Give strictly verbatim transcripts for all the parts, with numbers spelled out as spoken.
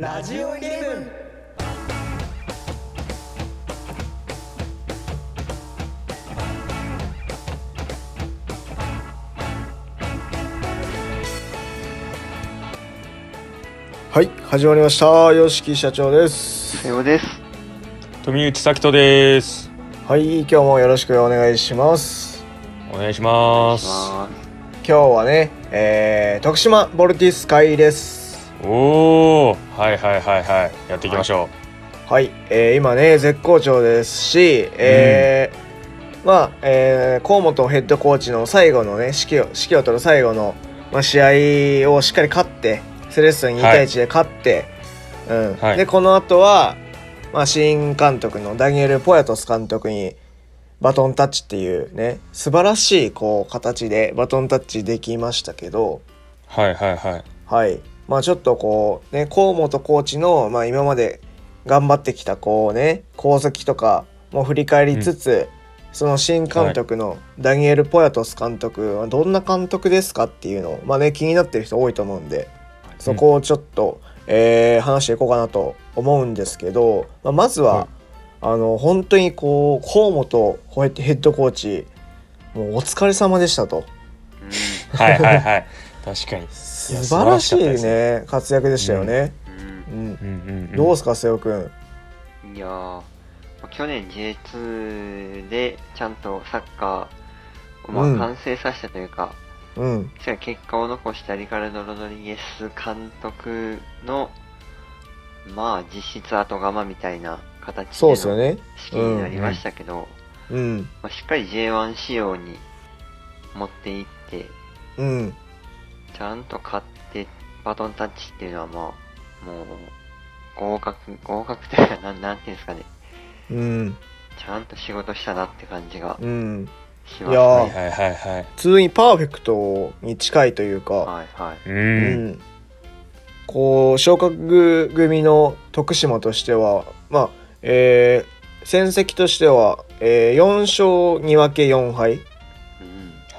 ラジオイレブン。はい、始まりました。よしき社長です。 さよです。 富内咲人です。 はい、今日もよろしくお願いします。 お願いします。 今日はね、えー、徳島ボルティス会です。 おー、はいはいはいはい、やっていきましょう。はい、えー、今ね絶好調ですし、えーうん、まあ、えー、河本ヘッドコーチの最後のね指揮を指揮を取る最後の、まあ、試合をしっかり勝って。セレッソににたいいちで勝って、はいうんはい、でこの後は、まあ、新監督のダニエル・ポヤトス監督にバトンタッチっていうね素晴らしいこう形でバトンタッチできましたけどはいはいはいはいまあちょっとこうね河本コーチの、まあ、今まで頑張ってきたこうね功績とかも振り返りつつ、うん、その新監督のダニエル・ポヤトス監督はどんな監督ですかっていうのをまあね気になってる人多いと思うんでそこをちょっと、うんえー、話していこうかなと思うんですけど、まあ、まずは、はい、あの本当にこう河本ヘッドコーチもうお疲れ様でしたと、 うん、はいはいはい確かに素晴らしいね活躍でしたよね、うんうんうん、どうですか瀬尾くん。 いや去年 ジェイツー でちゃんとサッカーをまあ完成させたというか、うんうん、結果を残したリカルド・ロドリゲス監督のまあ実質後釜みたいな形での指揮になりましたけど、うんうんまあ、しっかり ジェイワン 仕様に持っていって、うん、ちゃんと勝ってバトンタッチっていうのはまあもう合格合格というかなんなんていうんですかね、うん、ちゃんと仕事したなって感じが。うんいやー、はいはいはいはい、普通にパーフェクトに近いというか、はいはいうん、こう昇格組の徳島としては、まあえー、戦績としては、えー、よんしょうにわけよんはい、うん、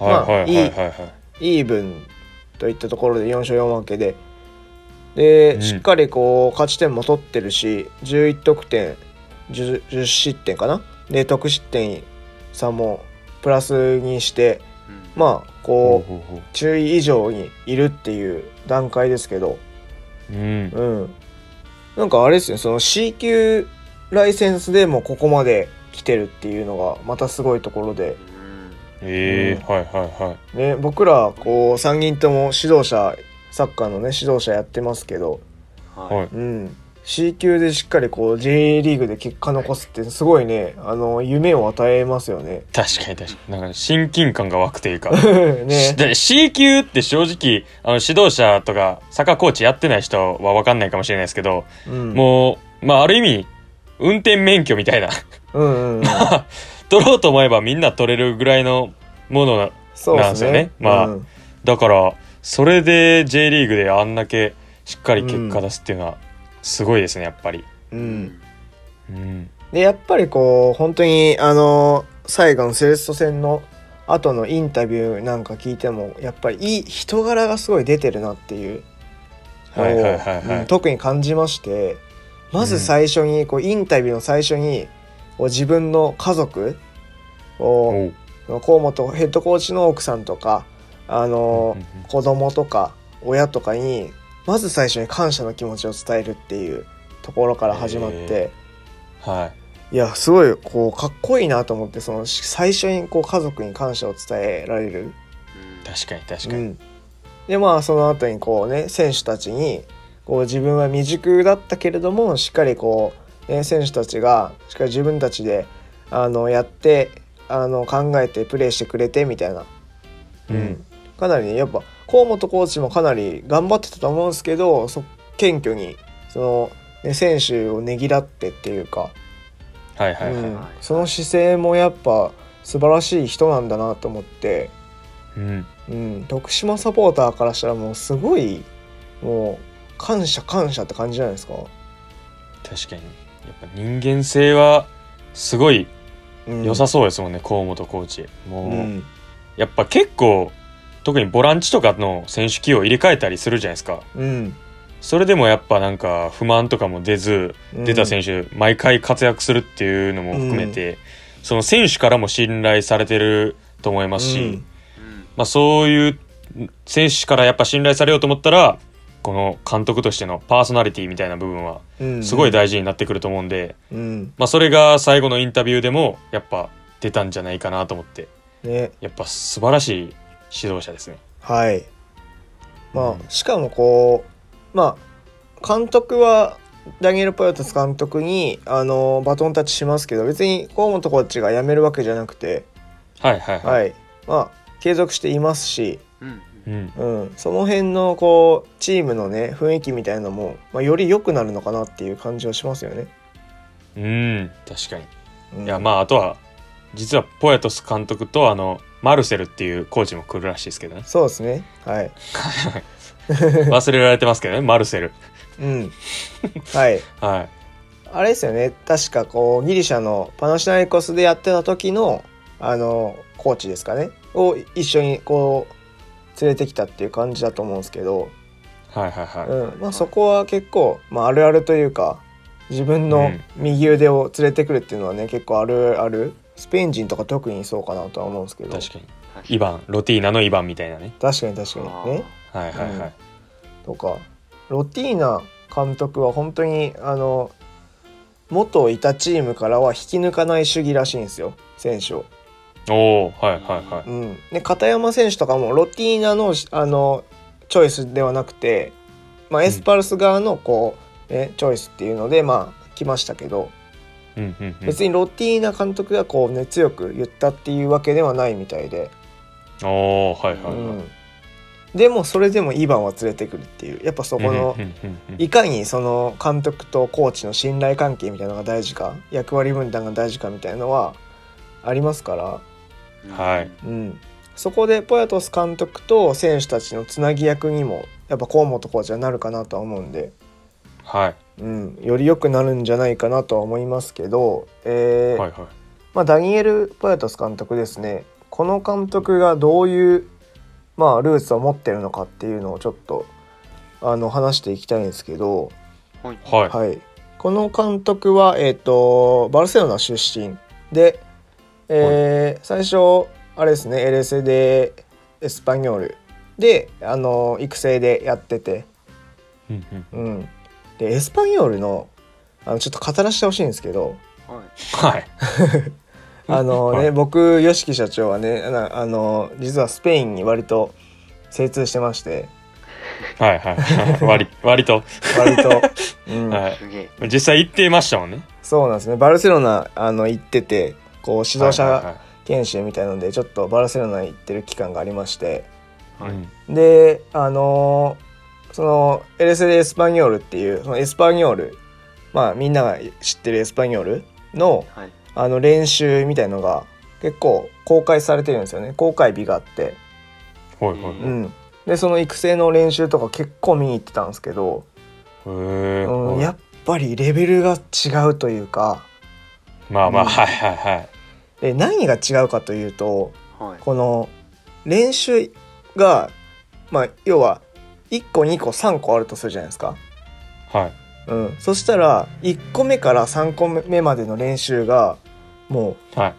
まあいいイーブンといったところでよんしょうよんわけで、で、うん、しっかりこう勝ち点も取ってるしじゅういってん 10, じゅう失点かなで得失点さんもプラスにして、うん、まあこう注意以上にいるっていう段階ですけど、うん、うん、なんかあれですねその C 級ライセンスでもここまで来てるっていうのがまたすごいところで、うん、 えーうん、はいはいはいね僕らこうさんにんとも指導者サッカーのね指導者やってますけど、はい、うん。C 級でしっかりこう J リーグで結果残すってすごいねあの夢を与えますよね。 確かに確かになんか親近感が湧くというか、ね、C 級って正直あの指導者とかサッカーコーチやってない人は分かんないかもしれないですけど、うん、もうまあある意味運転免許みたいなうんうん、うん、取ろうと思えばみんな取れるぐらいのものなんですよね。そうねまあ、うん、だからそれで J リーグであんだけしっかり結果出すっていうのは、うんすごいですねやっぱり、うんうん、でやっぱりこう本当にあの最後のセレッソ戦の後のインタビューなんか聞いてもやっぱりいい人柄がすごい出てるなっていうはいはいはいはい、うん、特に感じましてまず最初にこうインタビューの最初にこう自分の家族を河本ヘッドコーチの奥さんとかあの子供とか親とかにまず最初に感謝の気持ちを伝えるっていうところから始まって、はい、いやすごいこうかっこいいなと思ってその最初にこう家族に感謝を伝えられる。 確かに確かに、うん、 でまあその後にこうね選手たちにこう自分は未熟だったけれどもしっかりこう、ね、選手たちがしっかり自分たちであのやってあの考えてプレーしてくれてみたいな、うん、うん、かなりねやっぱ河本コーチもかなり頑張ってたと思うんですけどそ謙虚にその、ね、選手をねぎらってっていうか、はいはいはい、うん、その姿勢もやっぱ素晴らしい人なんだなと思って、うんうん、徳島サポーターからしたらもうすごいもう感謝感謝って感じじゃないですか。 確かにやっぱ人間性はすごい良さそうですもんね、うん、河本コーチもう、うん、やっぱ結構特にボランチとかの選手起用入れ替えたりするじゃないですか、うん、 それでもやっぱなんか不満とかも出ず、うん、出た選手毎回活躍するっていうのも含めて、うん、その選手からも信頼されてると思いますし、うん、まあ、そういう選手からやっぱ信頼されようと思ったらこの監督としてのパーソナリティみたいな部分はすごい大事になってくると思うんで、うん、まあ、それが最後のインタビューでもやっぱ出たんじゃないかなと思って、ね、やっぱ素晴らしい指導者ですね。 はい、まあ、しかもこう、まあ、監督はダニエル・ポヨトス監督にあのバトンタッチしますけど、別に河本コーチが辞めるわけじゃなくて、 はいはいはい、はい、 まあ、継続していますし、うんうん、その辺のこうチームのね雰囲気みたいなのも、まあ、より良くなるのかなっていう感じはしますよね。 うん、確かに、うん、いやまああとは実はポエトス監督とあのマルセルっていうコーチも来るらしいですけどね。 そうですね、はい。 忘れられてますけどね、マルセル。 うん、はい、 はい。 あれですよね、確かこうギリシャのパナシナイコスでやってた時のあのコーチですかねを一緒にこう連れてきたっていう感じだと思うんですけど、 はいはいはい、 うん、まあ、そこは結構、まあ、あるあるというか自分の右腕を連れてくるっていうのはね、うん、結構あるある、スペイン人とか特にそうかなとは思うんですけど。 確かにイバン、ロティーナのイバンみたいなね。 確かに確かにね、 はいはいはい、うん、 とかロティーナ監督は本当にあの元いたチームからは引き抜かない主義らしいんですよ、選手を。 おー、はいはいはい、 うん、で片山選手とかもロティーナの、あのチョイスではなくて、まあ、エスパルス側のこう、ね、チョイスっていうのでまあ来ましたけど、 うんうんうん、 別にロティーナ監督がこう、ね、強く言ったっていうわけではないみたいで、 おー、はいはいはい、うん、 でもそれでもイバンは連れてくるっていう、やっぱそこのいかにその監督とコーチの信頼関係みたいなのが大事か、役割分担が大事かみたいなのはありますから、 はい、 うん、そこでポヤトス監督と選手たちのつなぎ役にもやっぱ河本コーチはなるかなとは思うんで、 はい、 うん、より良くなるんじゃないかなとは思いますけど、えーはいはい、 まあ、ダニエル・ポヤトス監督ですね、この監督がどういう、まあ、ルーツを持ってるのかっていうのをちょっとあの話していきたいんですけど、 はいはい、この監督は、えーと、バルセロナ出身で、えー、最初あれですね、エレセでエスパニョールであの育成でやってて、 うんうん、でエスパニョールのあのちょっと語らせてほしいんですけど、 はい、 あのね、はい、僕吉木社長はね、あの実はスペインに割と精通してまして、 はいはい割割と割と、 うん、はい、実際行ってましたもんね。 そうなんですね、バルセロナあの行ってて、こう指導者研修みたいなのでちょっとバルセロナ行ってる期間がありまして、 はい、 であのそのエレセでエスパニョールっていうそのエスパニョール、まあみんなが知ってるエスパニョールの、はい、あの練習みたいのが結構公開されてるんですよね、公開日があって、 はいはいはい、 うん、でその育成の練習とか結構見に行ってたんですけど、 へー、 うん、やっぱりレベルが違うというか、 まあまあ、うん、はいはいはい。 で何が違うかというと、はい、この練習が、まあ、要はいっこにこさんこあるとするじゃないですか、 はい、 うん、そしたらいっこめからさんこめまでの練習がもう、 はい、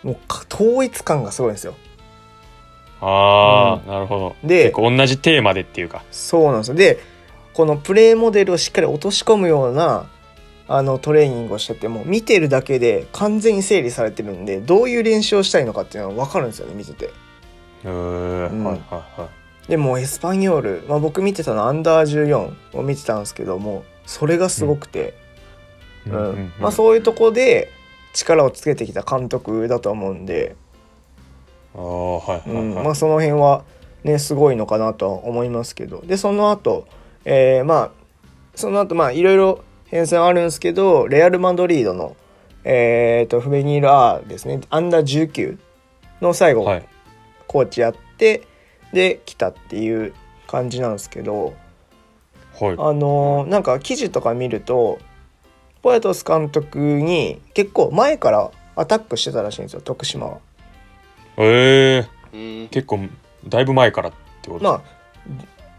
もう統一感がすごいんですよ。 ああ、うん、なるほど。 で結構同じテーマでっていうか、 そうなんですよ。でこのプレーモデルをしっかり落とし込むようなあのトレーニングをしてても見てるだけで完全に整理されてるんで、どういう練習をしたいのかっていうのは分かるんですよね、見てて。 へー、うん、はいはいはい。 でもエスパニョール、まあ、僕見てたのアンダーじゅうよんを見てたんですけども、それがすごくて、うんうんうん、まあ、そういうとこで力をつけてきた監督だと思うんで、 あ、はいはいはい、うん、 まあ、その辺はねすごいのかなとは思いますけど、でその後、えー、まあその後まあいろいろ変遷あるんですけど、レアル・マドリードの、えー、とフベニール A ですね、アンダーじゅうきゅうの最後、はい、コーチやってで来たっていう感じなんですけど、 はい、 あのー、なんか記事とか見るとポヤトス監督に結構前からアタックしてたらしいんですよ、徳島は。 へえー、結構だいぶ前からってことですか。 まあ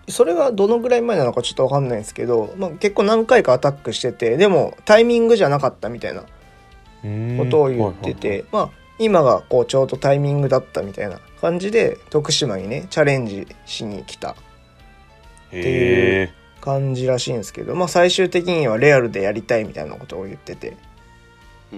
それがどのぐらい前なのかちょっと分かんないんですけど、まあ、結構何回かアタックしてて、でもタイミングじゃなかったみたいなことを言ってて、はいはいはい、まあ今がこうちょうどタイミングだったみたいな感じで徳島にねチャレンジしに来たっていう感じらしいんですけど、まあ最終的にはレアルでやりたいみたいなことを言ってて、うん、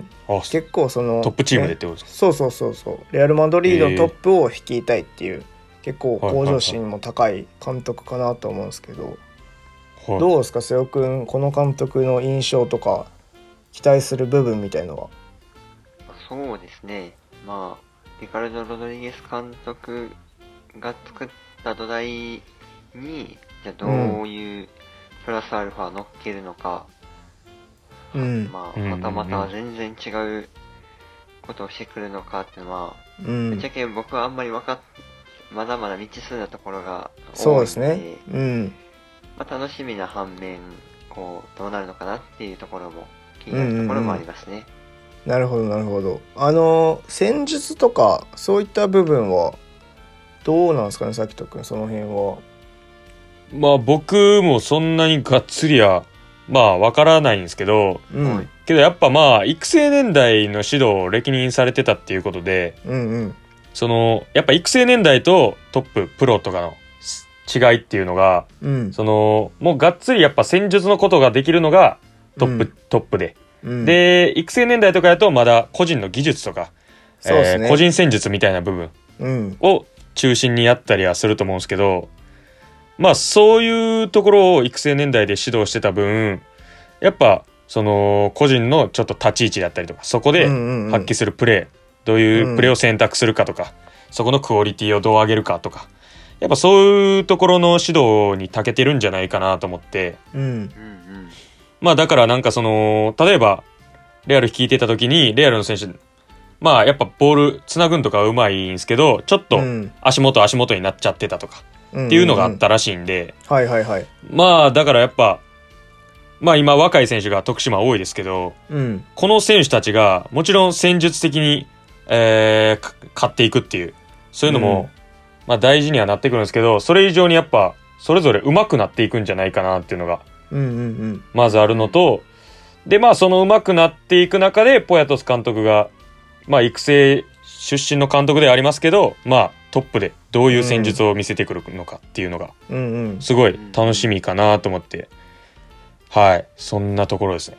結構そのトップチームでってことですか、 ね、そうそうそうそうレアルマドリードのトップを率いたいっていう結構向上心も高い監督かなと思うんですけど、はいはいはい、どうですか瀬尾くん、この監督の印象とか期待する部分みたいのは。 そうですね、まあリカルド・ロドリゲス監督が作った土台にじゃあどういうプラスアルファ乗っけるのか、うん、まあまたまた全然違うことをしてくるのかっていうのは、うん、ぶっちゃけ僕はあんまり分かっまだまだ未知数なところが多いので、 そうですね、うん、 まあ、楽しみな反面こうどうなるのかなっていうところも気になるところもありますね、うんうんうん、なるほどなるほど。あの戦術とかそういった部分はどうなんですかね、さきとくん、その辺は。 まあ僕もそんなにがっつりはまあわからないんですけど、うん、けどやっぱまあ育成年代の指導を歴任されてたっていうことで、うんうん、そのやっぱ育成年代とトッププロとかの違いっていうのが、うん、そのもうがっつりやっぱ戦術のことができるのがトップ、うん、トップで、うん、で育成年代とかだとまだ個人の技術とか、そうですね、えー、個人戦術みたいな部分を中心にやったりはすると思うんですけど、まあそういうところを育成年代で指導してた分、やっぱその個人のちょっと立ち位置だったりとか、そこで発揮するプレー、うんうんうん、どういうプレーを選択するかとか、うん、そこのクオリティをどう上げるかとか、やっぱそういうところの指導に長けてるんじゃないかなと思って、うん、まあだからなんかその例えばレアル率いてた時にレアルの選手、まあやっぱボールつなぐんとかはうまいんですけど、ちょっと足元足元になっちゃってたとかっていうのがあったらしいんで、 はいはいはい、 まあだからやっぱまあ今若い選手が徳島多いですけど、うん、この選手たちがもちろん戦術的に、えー、勝っていくっていうそういうのも、うん、まあ大事にはなってくるんですけど、それ以上にやっぱそれぞれ上手くなっていくんじゃないかなっていうのがまずあるのと、でまあその上手くなっていく中でポヤトス監督がまあ育成出身の監督ではありますけど、まあトップでどういう戦術を見せてくるのかっていうのがすごい楽しみかなと思って、はい、そんなところですね。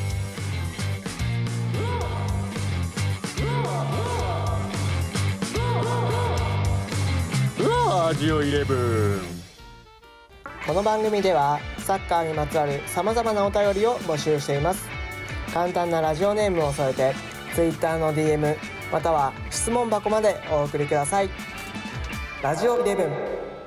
ラジオイレブン。 この番組ではサッカーにまつわるさまざまなお便りを募集しています。簡単なラジオネームを添えて Twitter の ディーエム または質問箱までお送りください。ラジオイレブン。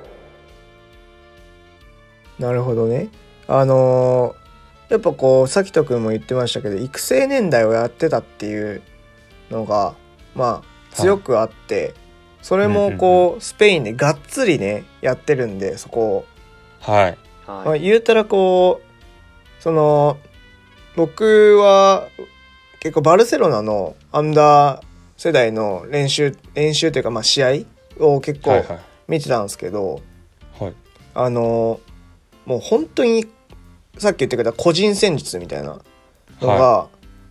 なるほどね。あのー、やっぱこうさきとくんも言ってましたけど育成年代をやってたっていうのがまあ強くあって、はい、それもこうスペインでがっつりねやってるんで、そこをはい、 まあ、言うたらこうその僕は結構バルセロナのアンダー世代の練習練習というかまあ試合を結構見てたんですけど、はいはい、あのもう本当にさっき言ってくれた個人戦術みたいなのが、はい、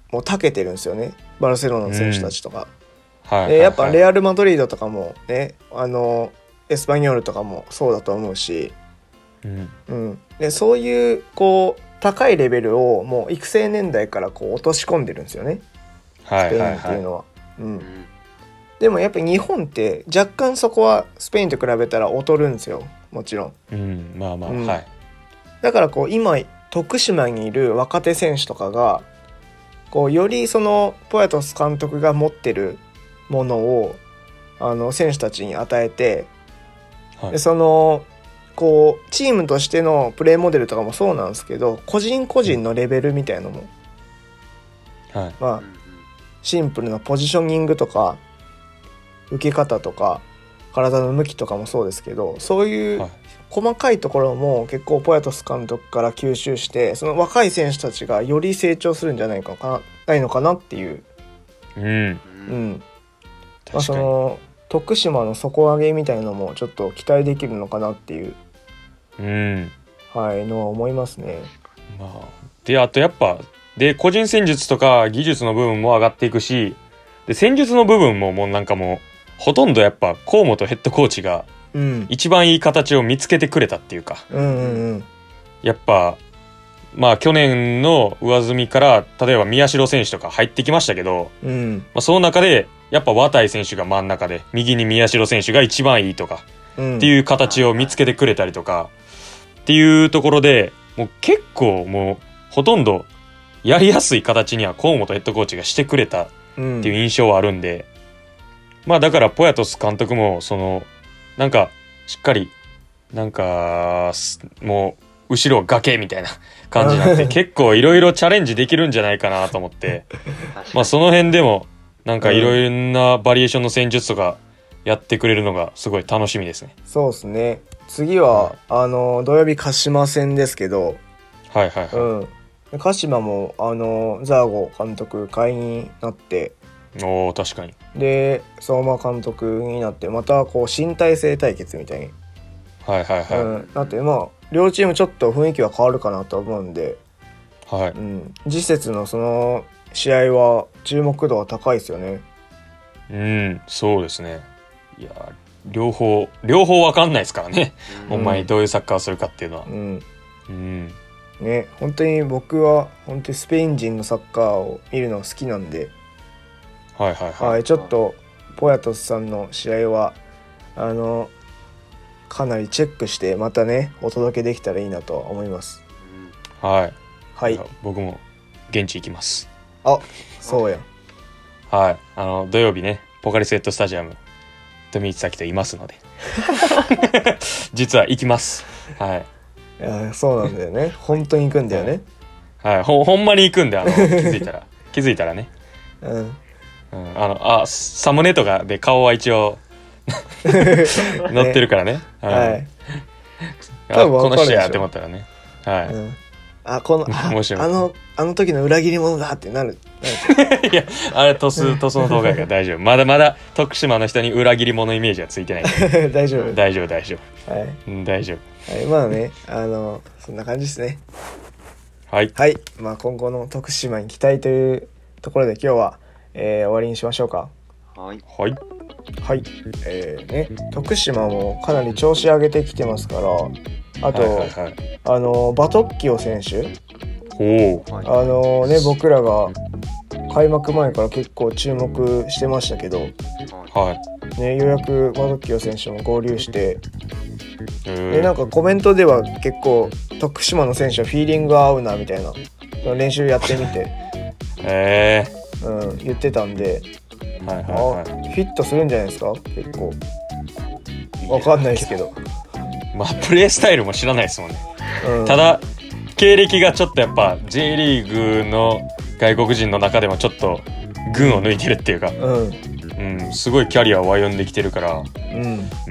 もう長けてるんですよね、バルセロナの選手たちとか、うんはい、でやっぱレアル・マドリードとかもね、あのエスパニョールとかもそうだと思うし、うんうん、でそういうこう高いレベルをもう育成年代からこう落とし込んでるんですよね、スペインっていうのは、はいはいはい、うん、でもやっぱり日本って若干そこはスペインと比べたら劣るんですよ、もちろん、うん、まあまあ、うん、はい、だからこう今徳島にいる若手選手とかがこうよりそのポヤトス監督が持ってるものをあの選手たちに与えて、はい、でそのこうチームとしてのプレーモデルとかもそうなんですけど、個人個人のレベルみたいなのも、はい、まあシンプルなポジショニングとか受け方とか体の向きとかもそうですけど、そういう細かいところも結構ポヤトス監督から吸収して、その若い選手たちがより成長するんじゃないかな、ないのかなっていう、うん、うん、まあ、その徳島の底上げみたいなのもちょっと期待できるのかなっていううん、 はい、のは思いますね。 まあ、であとやっぱで個人戦術とか技術の部分も上がっていくし、で戦術の部分ももうなんかもうほとんどやっぱ河本ヘッドコーチが一番いい形を見つけてくれたっていうか、 うんうんうん、 やっぱまあ去年の上積みから例えば宮代選手とか入ってきましたけど、 うん、 まあ、その中でやっぱ綿井選手が真ん中で右に宮代選手が一番いいとかっていう形を見つけてくれたりとかっていうところで、もう結構もうほとんどやりやすい形には河本ヘッドコーチがしてくれたっていう印象はあるんで、うん、まあだからポヤトス監督もそのなんかしっかりなんかもう後ろ崖みたいな感じになって結構いろいろチャレンジできるんじゃないかなと思ってまあその辺でもなんかいろいろなバリエーションの戦術とかやってくれるのがすごい楽しみですね。 そうですね。次は、うん、あの土曜日鹿島戦ですけど、 はいはいはい、 うん、鹿島もあのザーゴ監督会員になって、 おー確かに、 で相馬監督になってまたこう新体制対決みたいに、 はいはいはい、 うん、なってまあ両チームちょっと雰囲気は変わるかなと思うんで、 はい、 うん、次節のその試合は注目度は高いですよね。 うんそうですね。いや両方両方分かんないですからね、うん、お前どういうサッカーをするかっていうのは、 うんうん、 ね、本当に僕は本当にスペイン人のサッカーを見るの好きなんで、 はいはいはい、 はい、ちょっとポヤトスさんの試合はあのかなりチェックしてまたねお届けできたらいいなと思います。 はいはい、 僕も現地行きます。 あ、そうやん。 はい、あの土曜日ねポカリスエットスタジアム富市咲といますので実は行きます。はい。 いやそうなんだよね。本当に行くんだよね。 はい、ほ, ほんまに行くんであの気づいたら気づいたらね。 うん。うん、 あのあサムネとかで顔は一応載ってるからね。ねはい。 あこの試合って思ったらね。はい。うんあこのああのあの時の裏切り者だってなる。 いやあれトストスの動画が大丈夫。まだまだ徳島の人に裏切り者イメージはついてない。 大丈夫大丈夫大丈夫。はい、 うん、大丈夫。はい、まあねあのそんな感じですね。 はいはい。まあ今後の徳島に期待というところで今日は、えー、終わりにしましょうか。 はいはいはい。えー、ね徳島もかなり調子上げてきてますから。あと、はいはいはい、あのバトッキオ選手、 おあのね僕らが開幕前から結構注目してましたけど、 はいね、ようやくバトッキオ選手も合流して、でなんかコメントでは結構徳島の選手はフィーリングが合うなみたいな練習やってみて、 えーうん、言ってたんで、 はいはいはい、 あフィットするんじゃないですか結構わかんないですけど。 まあプレースタイルも知らないですもんね、 うん、 ただ経歴がちょっとやっぱ J リーグの外国人の中でもちょっと群を抜いてるっていうか、 うんうん、すごいキャリアを歩んできてるから、 うんうん、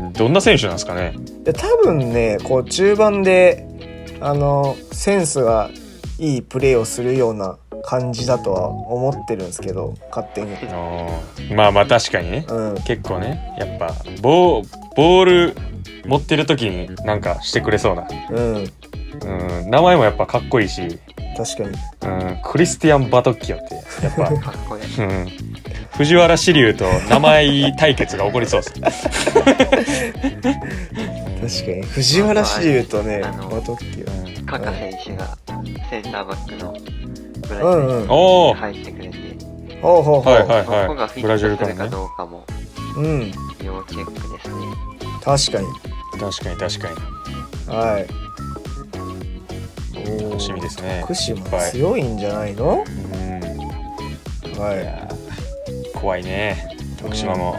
どんな選手なんですかね。 で多分ねこう中盤であのセンスがいいプレーをするような感じだとは思ってるんですけど勝手に。 まあまあ確かにね、 うん、 結構ねやっぱボー、ボール持ってる時になんかしてくれそうな、 うんうん、名前もやっぱかっこいいし、 確かに、 うん、クリスティアン・バトッキオってやっぱかっこいい、 うん、藤原志龍と名前対決が起こりそうです確かに藤原志龍とねバトッキオ、 うん、カカ選手がセンターバックのブラジルに入ってくれて、 ほうほうほう、 はいはいはい、 ここがフィットするかどうかも要チェックですね。 確かに確かに確かに、はい、 楽しみですね。 徳島強いんじゃないの？ うん、 はい、 いや怖いね徳島も、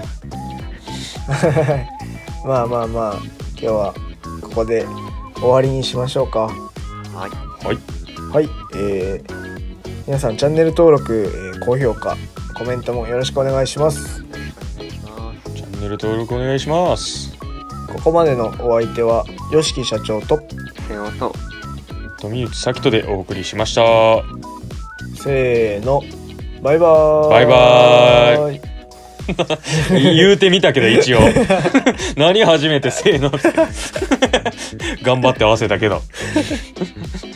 うん、まあまあまあ今日はここで終わりにしましょうか。 はいはいはい、えー、皆さんチャンネル登録、えー、高評価コメントもよろしくお願いします。 チャンネル登録お願いします。 ここまでのお相手は吉木社長と瀬尾と富内咲人でお送りしました。 せーのバイバーイ。 バイバーイ言うてみたけど一応何初めてせーのって頑張って合わせたけど